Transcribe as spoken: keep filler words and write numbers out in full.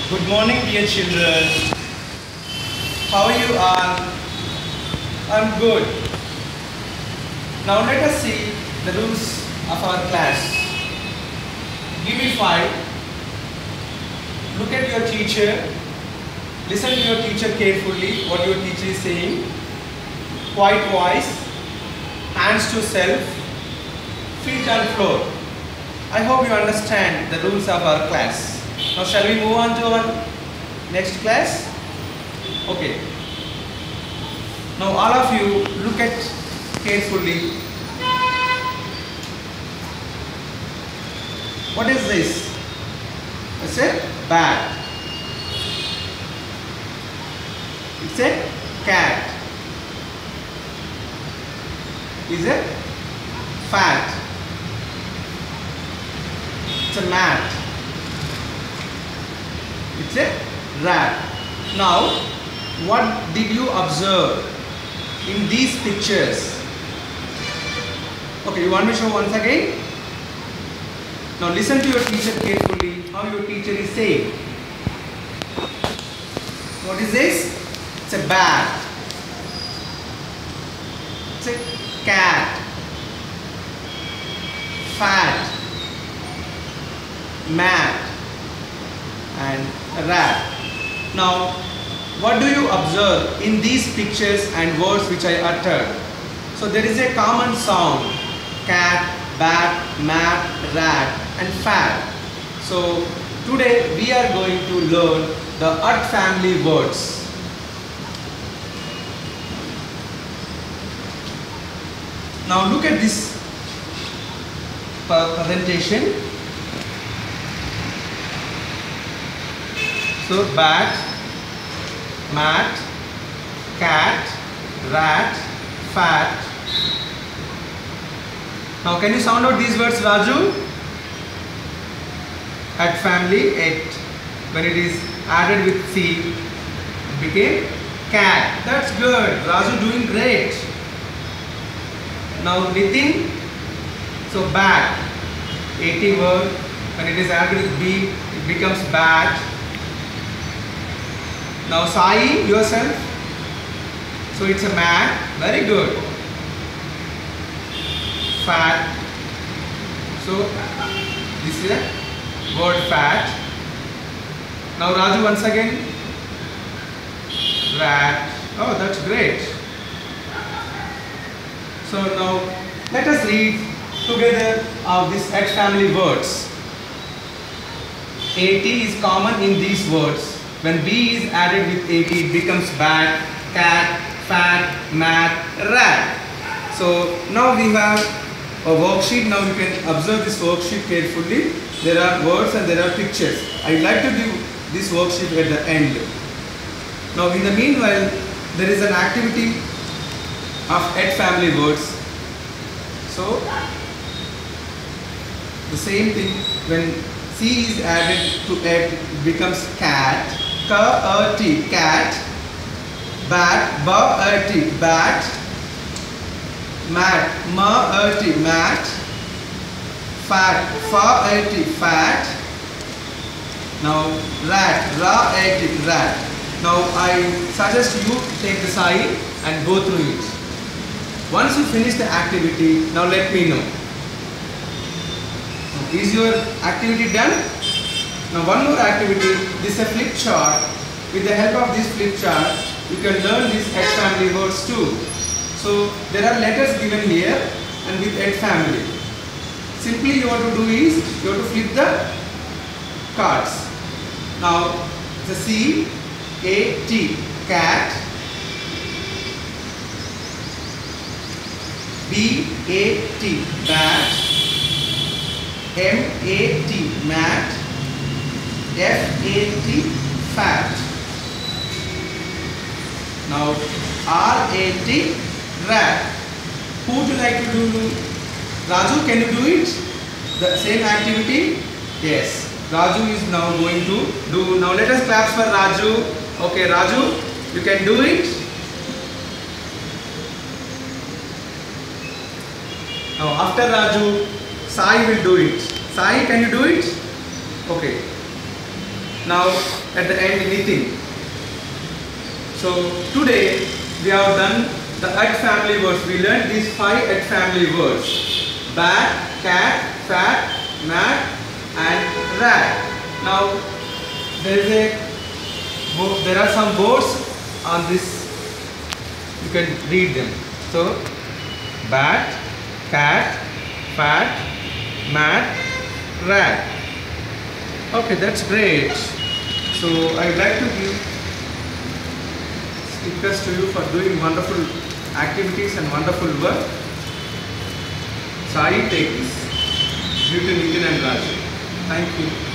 Good morning, dear children. How are you all? I'm good. Now let us see the rules of our class. Give me five. Look at your teacher. Listen to your teacher carefully, what your teacher is saying. Quiet voice. Hands to self. Feet on floor. I hope you understand the rules of our class. Now shall we move on to our next class? Okay. Now all of you look at carefully. What is this? It's a bat. It's a cat. Is a fat. It's a mat. It's a rat. Now, what did you observe in these pictures? Okay, you want me to show once again? Now listen to your teacher carefully, how your teacher is saying. What is this? It's a bat. It's a cat. Fat. Mat. And a rat. Now, what do you observe in these pictures and words which I uttered? So there is a common sound: cat, bat, mat, rat and fat. So today we are going to learn the ut family words. Now look at this presentation. So bat, mat, cat, rat, fat. Now can you sound out these words, Raju? At family, at when it is added with C, it became cat. That's good. Raju doing great. Now Nitin, so bat, at word, when it is added with B, it becomes bat. Now Sai, yourself, so it's a mat, very good. Fat, so this is a word fat. Now Raju once again, rat, oh that's great. So now let us read together of these at family words. At is common in these words. When B is added with at, it becomes bat, cat, fat, mat, rat. So now we have a worksheet. Now you can observe this worksheet carefully. There are words and there are pictures. I would like to give this worksheet at the end. Now in the meanwhile, there is an activity of at family words. So the same thing, when C is added to at, it becomes cat. Ka-a-t, cat, bat, ba-a-t, bat, mat, ma-a-t, mat, fat, fa-a-t, fat. Now rat, ra-a-t, rat. Now I suggest you take the sign and go through it. Once you finish the activity, now let me know. Is your activity done? Now one more activity, this is a flip chart. With the help of this flip chart, you can learn these at family words too. So there are letters given here and with at family. Simply you have to do is, you have to flip the cards. Now the C, A, T, cat, B, A, T, bat, M, A, T, mat, F A T, fat. Now R A T, rat. Who would you like to do? Raju, can you do it? The same activity? Yes. Raju is now going to do. Now let us clap for Raju. Okay, Raju, you can do it. Now after Raju, Sai will do it. Sai, can you do it? Okay. Now at the end anything. So today we have done the at family words. We learned these five at family words: bat, cat, fat, mat, and rat. Now there is a there are some words on this. You can read them. So bat, cat, fat, mat, rat. Okay, that's great. So I would like to give stickers to you for doing wonderful activities and wonderful work. So I take this due to Nitin and Raj. Thank you.